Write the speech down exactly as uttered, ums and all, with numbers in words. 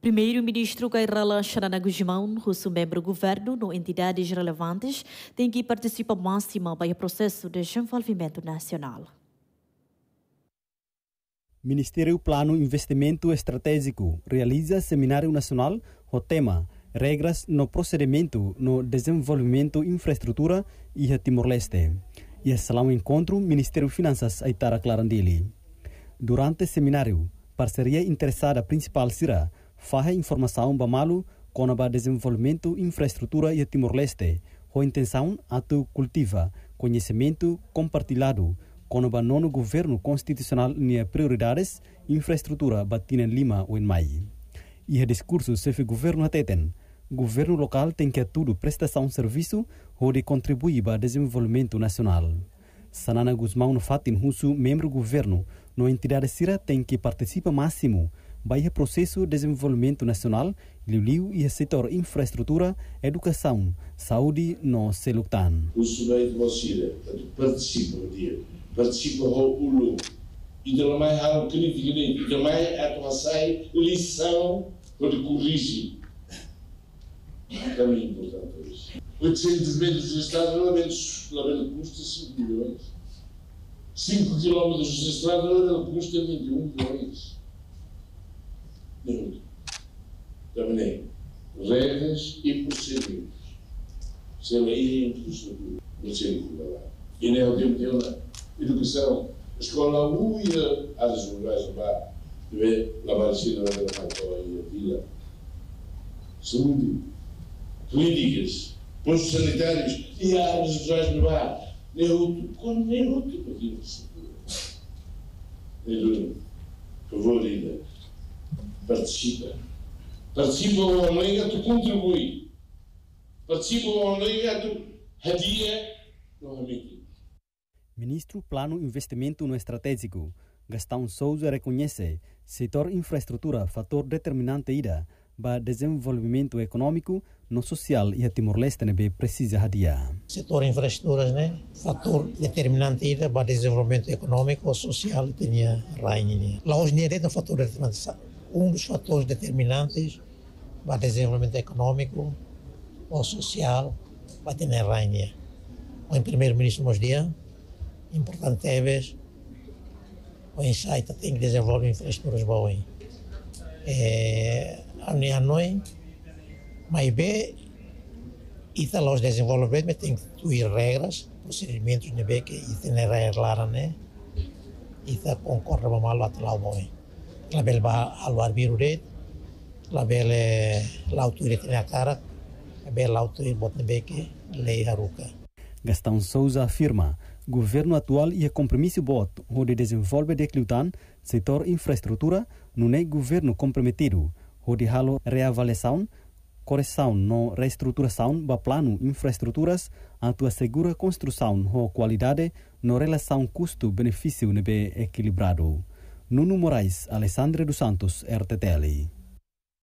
Primeiro-Ministro Kairala Xanana Guzmão, o membro do governo no entidades relevantes, tem que participar máxima para o processo de desenvolvimento nacional. Ministério Plano Investimento Estratégico realiza seminário nacional com tema Regras no procedimento no desenvolvimento infraestrutura e a Timor-Leste. E esse é um encontro Ministério Finanças Aitara Clarandili. Durante o seminário, parceria interessada principal será fazer informação bamalu com o desenvolvimento infraestrutura e a Timor-Leste, com intenção a cultiva conhecimento compartilhado com o nono governo constitucional e prioridades infraestrutura batina Lima ou em Mai. E o discurso se fez governo ateten. Governo local tem que tudo prestação de serviço onde contribui para o desenvolvimento nacional. Sanana Guzmão no Fatin Husu, membro do governo, no entidade Sira tem que participar máximo para o processo de desenvolvimento nacional, liu e o setor infraestrutura, educação, saúde no Selutan. O Sunai de Mossira participa no dia, participa o Ulu, e também há um crítico, e também há uma lição para corrigir. Também é importante isso. oitocentos metros registrados, lamento custa cinco milhões. cinco quilómetros registrados, lamento custa vinte e um milhões. Nenhum. Também regras e procedimentos. Se ela ir em infraestrutura, não sei como lá. E nem ao tempo dela, educação, a escola U e a áreas rurais lá, lavar a cidade da Macau e a vila. Saúde. Políticas, postos sanitários e áreas rurais no bar. Nem outro, quando nem outro para aquilo que se pode. Por favor, ainda, participa. Participa ao Omega, tu contribui. Participa ao Omega, tu radia novamente. Ministro Plano Investimento no Estratégico, Gastão Souza reconhece setor infraestrutura fator determinante ida para desenvolvimento econômico, no social e a Timor-Leste precisa hadia. Setor infraestruturas, né, fator determinante ida para desenvolvimento econômico, social e tinha rainha. Lá hoje nem é um fator determinante, um dos fatores determinantes para desenvolvimento econômico ou social para ter rainha. O primeiro-ministro nos dia importante é ver o insight tem que desenvolver infraestruturas boas. É, a minha noite, mas bem, e tá lá os desenvolvimentos tem que ter regras, procedimentos né bem que e tem regras lá né, e tá concorre para mal até lá o bom. Lá bem vai ao arbiro de, lá bem lá autoridade na cara, bem lá autoridade bota bem que lei haruka. Gastão Souza afirma, governo atual e a compromisso bot onde desenvolve declutan setor infraestrutura não é governo comprometido, onde halo reavaliação, correção no reestruturação do plano infraestruturas, atua segura construção com qualidade no relação custo-benefício nebe equilibrado. Nuno Moraes, Alessandra dos Santos, R T T L.